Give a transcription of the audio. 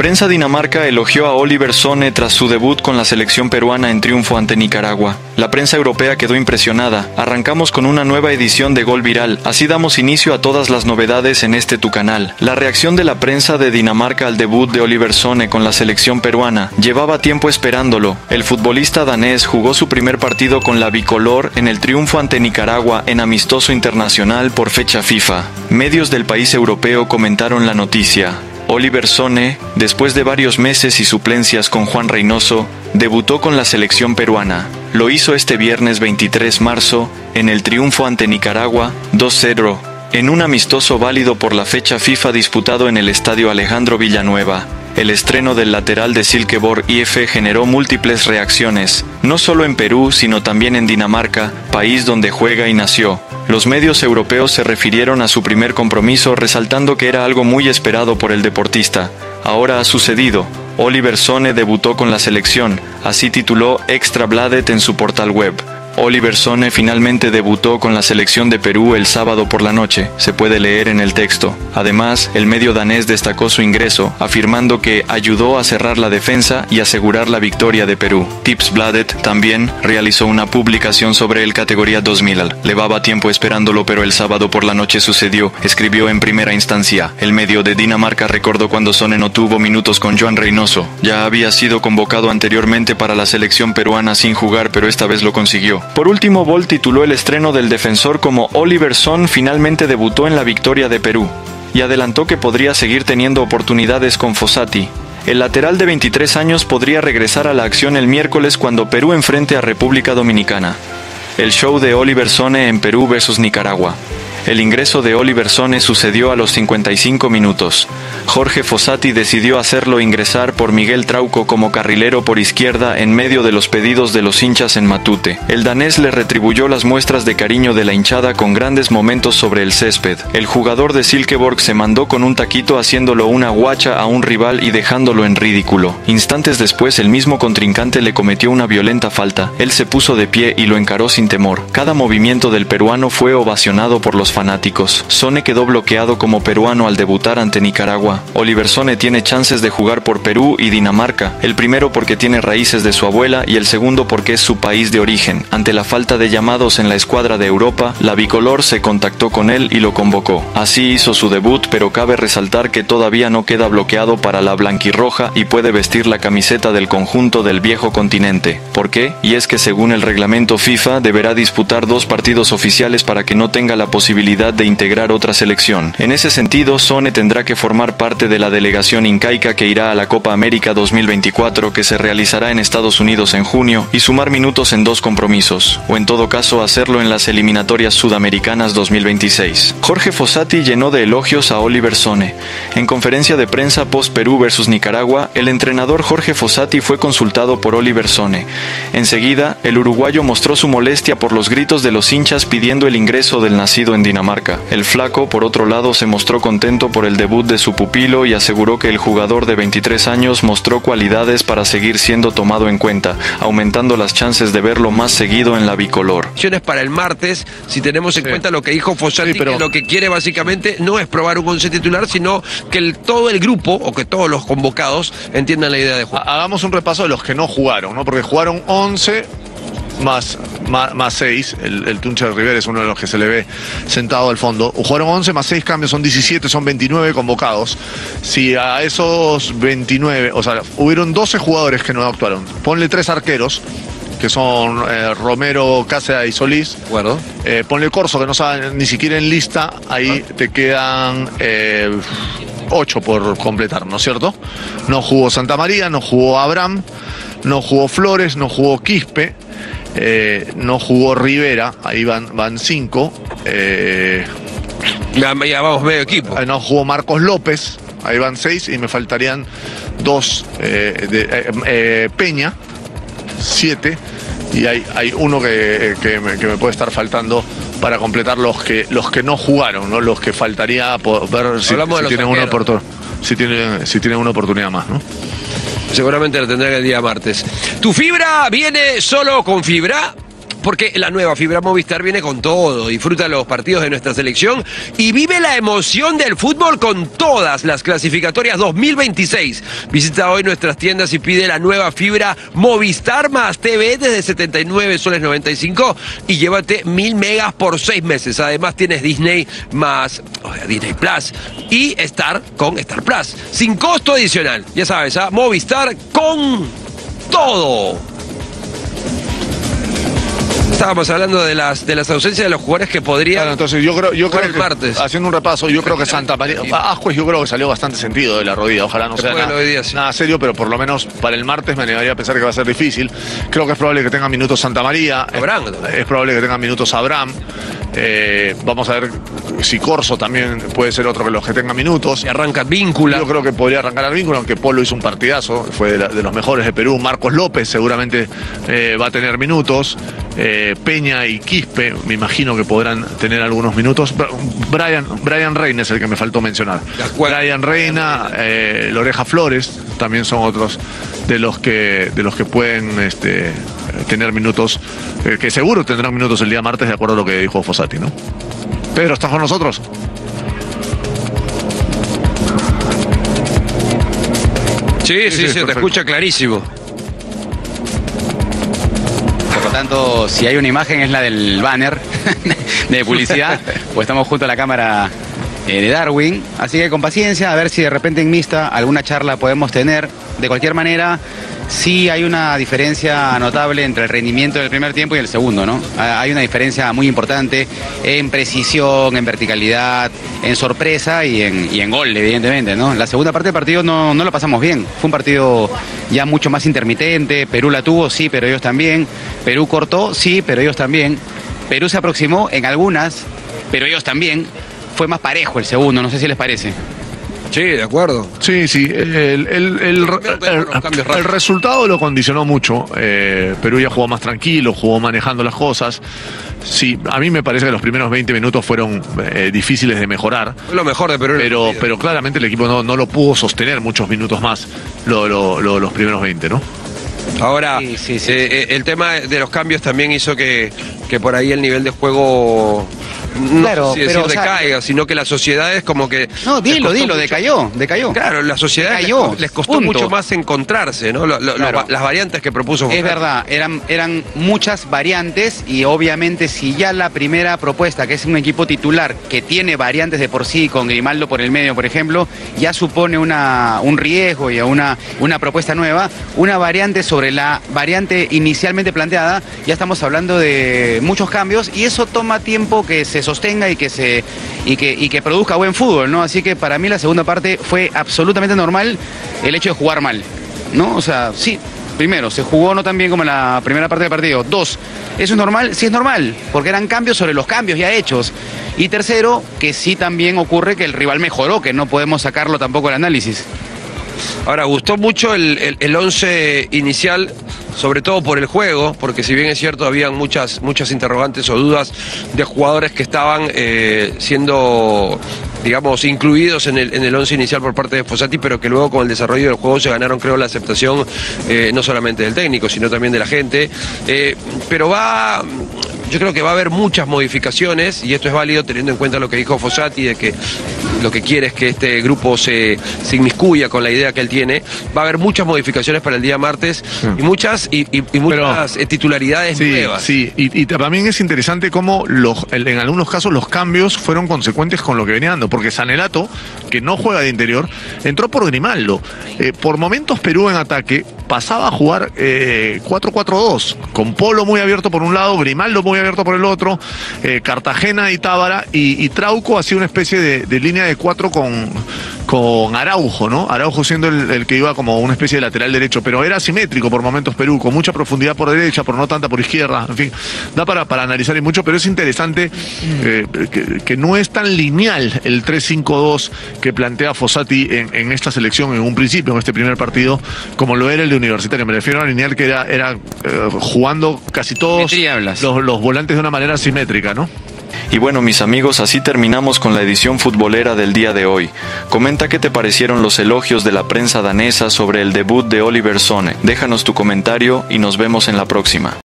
prensa dinamarca elogió a Oliver Sonne tras su debut con la selección peruana en triunfo ante Nicaragua. La prensa europea quedó impresionada. Arrancamos con una nueva edición de Gol Viral. Así damos inicio a todas las novedades en este tu canal. La reacción de la prensa de Dinamarca al debut de Oliver Sonne con la selección peruana. Llevaba tiempo esperándolo. El futbolista danés jugó su primer partido con la bicolor en el triunfo ante Nicaragua en amistoso internacional por fecha FIFA. Medios del país europeo comentaron la noticia. Oliver Sonne, después de varios meses y suplencias con Juan Reynoso, debutó con la selección peruana. Lo hizo este viernes 23 de marzo, en el triunfo ante Nicaragua, 2-0, en un amistoso válido por la fecha FIFA disputado en el estadio Alejandro Villanueva. El estreno del lateral de Silkeborg IF generó múltiples reacciones, no solo en Perú, sino también en Dinamarca, país donde juega y nació. Los medios europeos se refirieron a su primer compromiso resaltando que era algo muy esperado por el deportista. Ahora ha sucedido. Oliver Sonne debutó con la selección, así tituló Extra Bladet en su portal web. Oliver Sonne finalmente debutó con la selección de Perú el sábado por la noche, se puede leer en el texto. Además, el medio danés destacó su ingreso, afirmando que ayudó a cerrar la defensa y asegurar la victoria de Perú. Tipsbladet también realizó una publicación sobre el categoría 2000. Llevaba tiempo esperándolo, pero el sábado por la noche sucedió, escribió en primera instancia. El medio de Dinamarca recordó cuando Sonne no tuvo minutos con Juan Reynoso. Ya había sido convocado anteriormente para la selección peruana sin jugar, pero esta vez lo consiguió. Por último, Bol tituló el estreno del defensor como Oliver Sonne finalmente debutó en la victoria de Perú, y adelantó que podría seguir teniendo oportunidades con Fossati. El lateral de 23 años podría regresar a la acción el miércoles cuando Perú enfrente a República Dominicana. El show de Oliver Sonne en Perú versus Nicaragua. El ingreso de Oliver Sonne sucedió a los 55 minutos. Jorge Fossati decidió hacerlo ingresar por Miguel Trauco como carrilero por izquierda en medio de los pedidos de los hinchas en Matute. El danés le retribuyó las muestras de cariño de la hinchada con grandes momentos sobre el césped. El jugador de Silkeborg se mandó con un taquito haciéndolo una guacha a un rival y dejándolo en ridículo. Instantes después el mismo contrincante le cometió una violenta falta. Él se puso de pie y lo encaró sin temor. Cada movimiento del peruano fue ovacionado por los fanáticos. Sonne quedó bloqueado como peruano al debutar ante Nicaragua. Oliver Sonne tiene chances de jugar por Perú y Dinamarca, el primero porque tiene raíces de su abuela y el segundo porque es su país de origen. Ante la falta de llamados en la escuadra de Europa, la bicolor se contactó con él y lo convocó. Así hizo su debut, pero cabe resaltar que todavía no queda bloqueado para la blanquirroja y puede vestir la camiseta del conjunto del viejo continente. ¿Por qué? Y es que según el reglamento FIFA deberá disputar 2 partidos oficiales para que no tenga la posibilidad de integrar otra selección. En ese sentido, Sonne tendrá que formar parte de la delegación incaica que irá a la Copa América 2024 que se realizará en Estados Unidos en junio y sumar minutos en 2 compromisos, o en todo caso hacerlo en las eliminatorias sudamericanas 2026. Jorge Fossati llenó de elogios a Oliver Sonne. En conferencia de prensa post Perú versus Nicaragua, el entrenador Jorge Fossati fue consultado por Oliver Sonne. Enseguida, el uruguayo mostró su molestia por los gritos de los hinchas pidiendo el ingreso del nacido en Dinamarca. El flaco, por otro lado, se mostró contento por el debut de su pupilo y aseguró que el jugador de 23 años mostró cualidades para seguir siendo tomado en cuenta, aumentando las chances de verlo más seguido en la bicolor. Para el martes, si tenemos en cuenta lo que dijo Fossati, pero que lo que quiere básicamente no es probar un 11 titular, sino que todo el grupo, o que todos los convocados, entiendan la idea de juego. Hagamos un repaso de los que no jugaron, ¿no? Porque jugaron 11... Más 6, el Tunche de Rivera es uno de los que se le ve sentado al fondo. Jugaron 11 más 6 cambios, son 17, son 29 convocados. Si a esos 29, o sea, hubieron 12 jugadores que no actuaron, ponle 3 arqueros, que son Romero, Cáceres y Solís. Bueno. Ponle Corso, que no saben ni siquiera en lista, ahí te quedan 8 por completar, ¿no es cierto? No jugó Santa María, no jugó Abraham, no jugó Flores, no jugó Quispe. No jugó Rivera, ahí van 5. Ya vamos medio equipo. No jugó Marcos López, ahí van 6 y me faltarían 2 Peña, 7, y hay uno que me puede estar faltando para completar los que no jugaron, ¿no? Los que faltaría por ver si tienen una oportunidad. Si tienen una oportunidad más, ¿no? Seguramente la tendrán el día martes. ¿Tu fibra viene solo con fibra? porque la nueva fibra Movistar viene con todo. Disfruta los partidos de nuestra selección y vive la emoción del fútbol con todas las clasificatorias 2026. Visita hoy nuestras tiendas y pide la nueva fibra Movistar más TV desde 79 soles 95 y llévate 1000 megas por 6 meses. Además tienes Disney más Disney Plus y Star con Star Plus. Sin costo adicional. Ya sabes, Movistar con todo. Estábamos hablando de las ausencias de los jugadores que podrían. Claro, entonces yo creo el que, martes. haciendo un repaso, yo creo que Santa María, Ascuez yo creo que salió bastante sentido de la rodilla, ojalá no sea nada serio, pero por lo menos para el martes me negaría a pensar que va a ser difícil. Creo que es probable que tenga minutos Santa María, es probable que tenga minutos Abraham. Vamos a ver si Corso también puede ser otro que los que tenga minutos. Y arranca Víncula. Yo creo que podría arrancar al Víncula, aunque Polo hizo un partidazo, fue de los mejores de Perú. Marcos López seguramente va a tener minutos. Peña y Quispe, me imagino que podrán tener algunos minutos. Brian Reina es el que me faltó mencionar. Brian Reina, Loreja Flores, también son otros de los que pueden tener minutos, que seguro tendrán minutos el día martes, de acuerdo a lo que dijo Fossati, ¿no? Pedro, ¿estás con nosotros? Sí, te escucha clarísimo. Por lo tanto, si hay una imagen es la del banner de publicidad, pues estamos junto a la cámara de Darwin, así que con paciencia, a ver si de repente en mixta alguna charla podemos tener. De cualquier manera, sí hay una diferencia notable entre el rendimiento del primer tiempo y el segundo, ¿no? Hay una diferencia muy importante en precisión, en verticalidad, en sorpresa y en gol, evidentemente, ¿no? La segunda parte del partido no lo pasamos bien. Fue un partido ya mucho más intermitente. Perú la tuvo, sí, pero ellos también. Perú cortó, sí, pero ellos también. Perú se aproximó en algunas, pero ellos también. Fue más parejo el segundo, no sé si les parece. Sí, de acuerdo. Sí. El resultado lo condicionó mucho. Perú ya jugó más tranquilo, jugó manejando las cosas. Sí, a mí me parece que los primeros 20 minutos fueron difíciles de mejorar. Fue lo mejor de Perú. Pero claramente el equipo no lo pudo sostener muchos minutos más los primeros 20, ¿no? Ahora, sí. El tema de los cambios también hizo que por ahí el nivel de juego no sé si decir decaiga, sino que las sociedades como que... No, dilo, decayó. Claro, las sociedades les costó mucho más encontrarse, ¿no? Las variantes que propuso. Es verdad, eran muchas variantes y obviamente si ya la primera propuesta, que es un equipo titular que tiene variantes de por sí, con Grimaldo por el medio, por ejemplo, ya supone un riesgo y una propuesta nueva, una variante sobre la variante inicialmente planteada, ya estamos hablando de muchos cambios y eso toma tiempo que se sostenga y que produzca buen fútbol, ¿no? Así que para mí la segunda parte fue absolutamente normal el hecho de jugar mal, ¿no? O sea, sí, primero, se jugó no tan bien como en la primera parte del partido. 2, ¿eso es normal? Sí es normal, porque eran cambios sobre los cambios ya hechos. Y tercero, que sí también ocurre que el rival mejoró, que no podemos sacarlo tampoco del análisis. Ahora, gustó mucho el 11 inicial, sobre todo por el juego, porque si bien es cierto, habían muchas interrogantes o dudas de jugadores que estaban siendo, digamos, incluidos en el 11 inicial por parte de Fossati, pero que luego con el desarrollo del juego se ganaron, creo, la aceptación no solamente del técnico, sino también de la gente. Pero yo creo que va a haber muchas modificaciones, y esto es válido teniendo en cuenta lo que dijo Fossati, de que lo que quiere es que este grupo se inmiscuya con la idea que él tiene. Va a haber muchas modificaciones para el día martes y muchas titularidades nuevas. Sí, y también es interesante cómo en algunos casos los cambios fueron consecuentes con lo que venía dando, porque Sanelato, que no juega de interior, entró por Grimaldo. Por momentos Perú en ataque pasaba a jugar 4-4-2, con Polo muy abierto por un lado, Grimaldo muy abierto por el otro, Cartagena y Tábara, y Trauco hacía una especie de línea de 4 con Araujo, ¿no? Araujo siendo el que iba como una especie de lateral derecho, pero era asimétrico por momentos Perú, con mucha profundidad por derecha, por no tanta por izquierda, en fin, da para analizar y mucho, pero es interesante que no es tan lineal el 3-5-2 que plantea Fossati en esta selección en un principio, en este primer partido, como lo era el de Universitario. Me refiero a lineal que era jugando casi todos los volantes de una manera asimétrica, ¿no? Y bueno, mis amigos, así terminamos con la edición futbolera del día de hoy. Comenta qué te parecieron los elogios de la prensa danesa sobre el debut de Oliver Sonne. Déjanos tu comentario y nos vemos en la próxima.